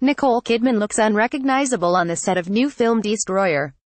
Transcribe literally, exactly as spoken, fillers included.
Nicole Kidman looks unrecognizable on the set of new film Destroyer.